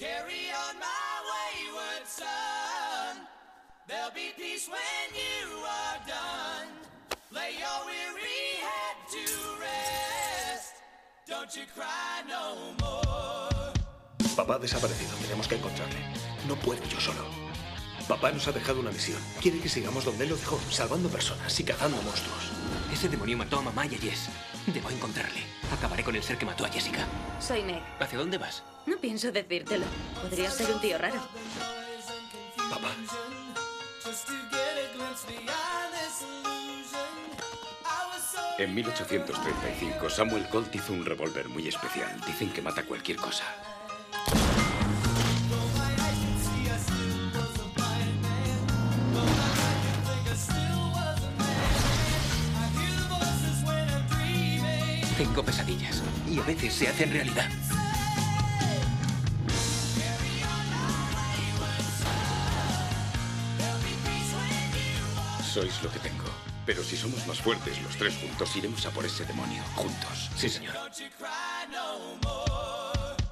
Carry on my wayward son. There'll be peace when you are done. Lay your weary head to rest. Don't you cry no more. Papá ha desaparecido, tenemos que encontrarle. No puedo yo solo. Papá nos ha dejado una misión. Quiere que sigamos donde él lo dejó, salvando personas y cazando monstruos. Ese demonio mató a mamá y a Jess. Debo encontrarle. Acabaré con el ser que mató a Jessica. Soy Meg. ¿Hacia dónde vas? No pienso decírtelo. Podría ser un tío raro. Papá. En 1835, Samuel Colt hizo un revólver muy especial. Dicen que mata cualquier cosa. Tengo pesadillas y a veces se hacen realidad. Sois lo que tengo. Pero si somos más fuertes los tres juntos, iremos a por ese demonio. Juntos. Sí, señor. Don't you cry no more.